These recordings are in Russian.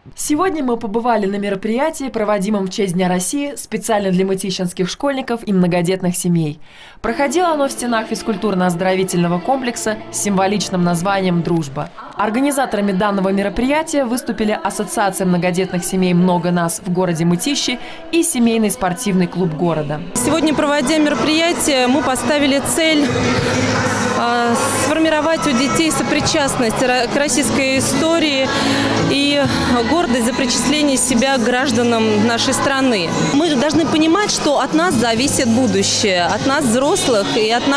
Сегодня мы побывали на мероприятии, проводимом в честь Дня России специально для мытищинских школьников и многодетных семей. Проходило оно в стенах физкультурно-оздоровительного комплекса с символичным названием «Дружба». Организаторами данного мероприятия выступили Ассоциация многодетных семей «Много нас» в городе Мытищи и семейный спортивный клуб города. Сегодня, проводя мероприятие, мы поставили цель сформировать у детей сопричастность к российской истории и гордость за причисление себя к гражданам нашей страны. Мы должны понимать, что от нас зависит будущее, от нас, взрослых, и от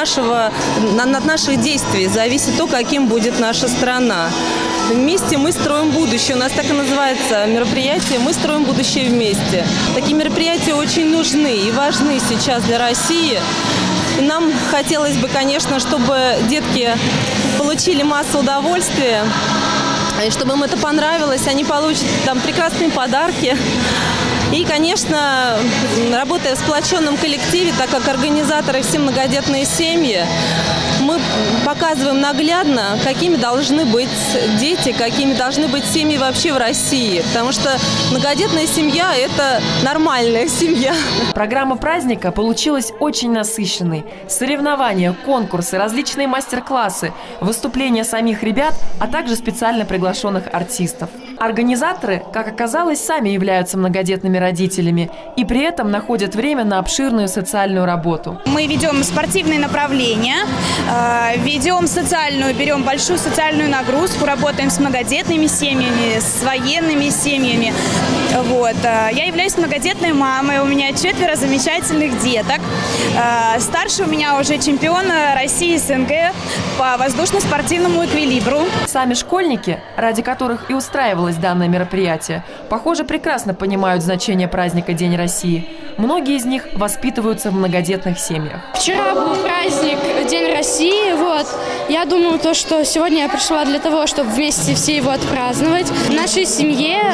наших действий зависит то, каким будет наша страна. Вместе мы строим будущее. У нас так и называется мероприятие «Мы строим будущее вместе». Такие мероприятия очень нужны и важны сейчас для России. И нам хотелось бы, конечно, чтобы детки получили массу удовольствия, и чтобы им это понравилось, они получат там прекрасные подарки. И, конечно, работая в сплоченном коллективе, так как организаторы все многодетные семьи, мы показываем наглядно, какими должны быть дети, какими должны быть семьи вообще в России. Потому что многодетная семья – это нормальная семья. Программа праздника получилась очень насыщенной. Соревнования, конкурсы, различные мастер-классы, выступления самих ребят, а также специально приглашенных артистов. Организаторы, как оказалось, сами являются многодетными родителями и при этом находят время на обширную социальную работу. Мы ведем спортивные направления, ведем социальную, берем большую социальную нагрузку, работаем с многодетными семьями, с военными семьями. Вот. Я являюсь многодетной мамой, у меня 4 замечательных деток. Старший у меня уже чемпион России СНГ по воздушно-спортивному эквилибру. Сами школьники, ради которых и устраивалось данное мероприятие, похоже, прекрасно понимают значение праздника День России. Многие из них воспитываются в многодетных семьях. Вчера был праздник День России. Вот. Я думаю, что сегодня я пришла для того, чтобы вместе все его отпраздновать. В нашей семье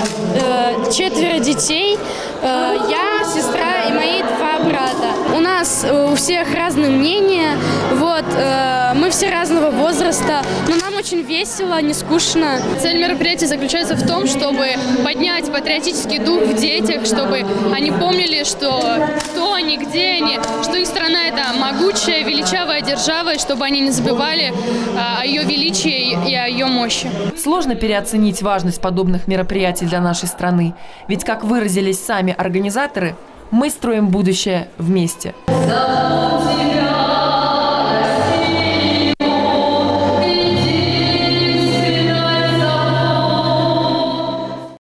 4 детей, я, сестра и мои 2 брата. У нас у всех разные мнения, вот, мы все разного возраста, но нам очень весело, не скучно. Цель мероприятия заключается в том, чтобы поднять патриотический дух в детях, чтобы они помнили, что кто они, где они, что их страна – это могучая, величавая держава, и чтобы они не забывали о ее величии и о ее мощи. Сложно переоценить важность подобных мероприятий для нашей страны, ведь, как выразились сами организаторы, мы строим будущее вместе.